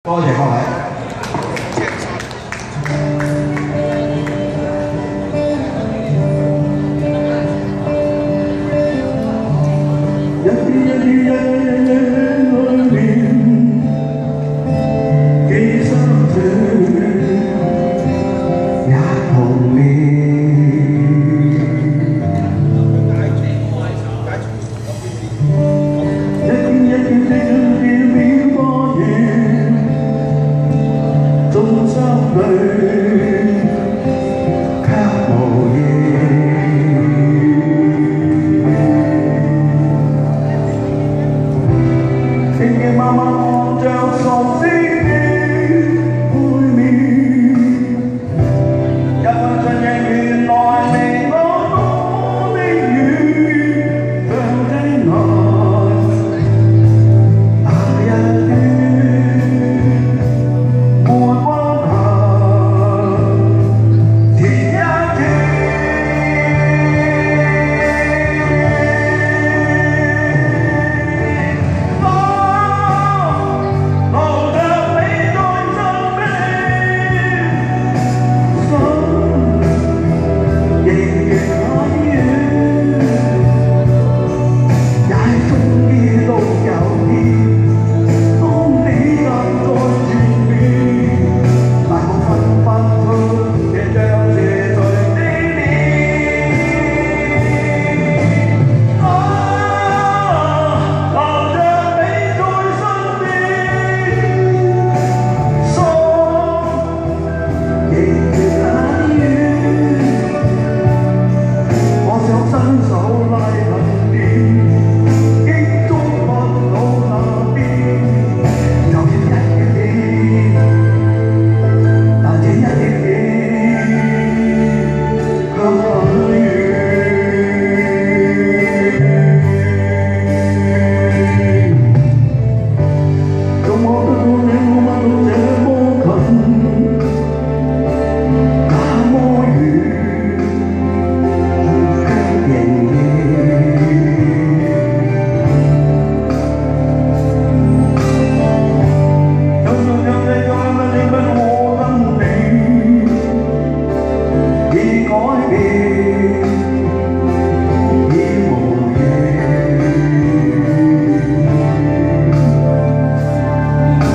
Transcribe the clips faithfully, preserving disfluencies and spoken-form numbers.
多謝各位。一啲一啲一一裏面幾心醉，也同眠。一天一天的見面多遠，眾心裏卻無言。靜靜慢慢看着熟悉的背面，一分盡認原來離我多的遠，向的愛。那一段沒關係，甜一甜。我留着你在身邊，心仍然很遠，也終於都有天。當你站在前面，但我分不出這將是誰的臉。啊，留着你在身邊，心仍然很遠。我想伸手拉近點，亦觸不到那邊。就這一點點，但這一點點卻很遠。怎麼得到你我們都這麼近，那麼遠，卻仍然。有種有這種的你不我跟你已改變，已無言。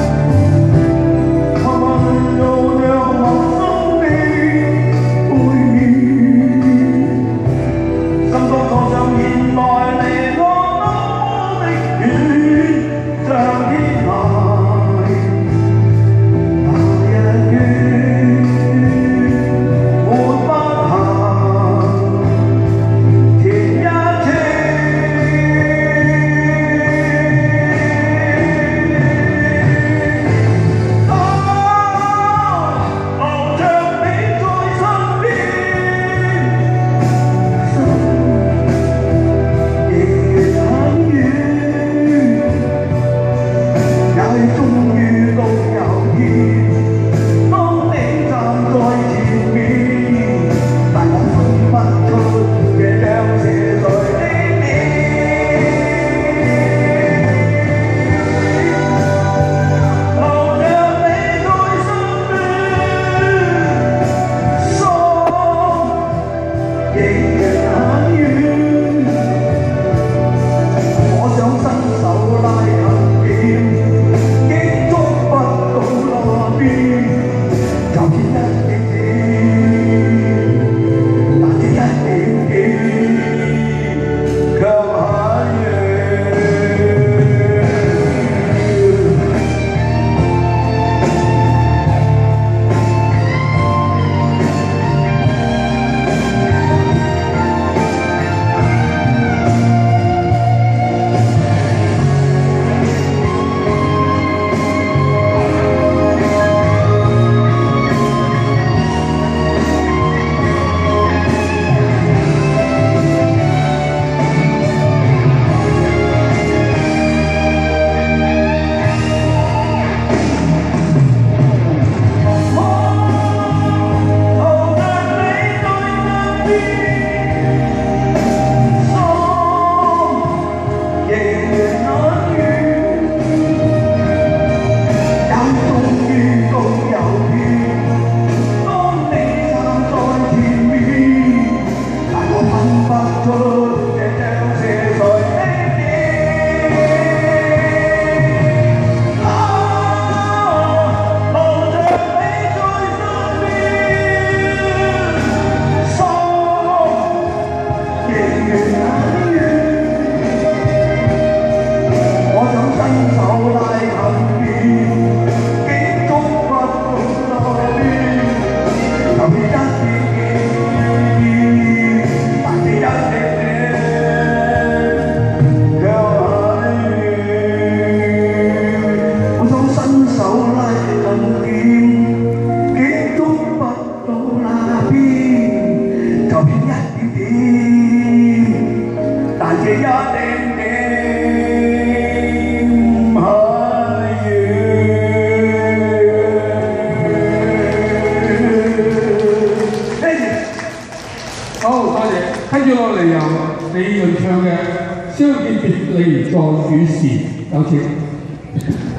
手拉近點，幾捉不到那邊，就偏一點點，但這一點點太遠。 好，多謝。跟住落嚟由李潤唱嘅《相見別離在與時》，有請。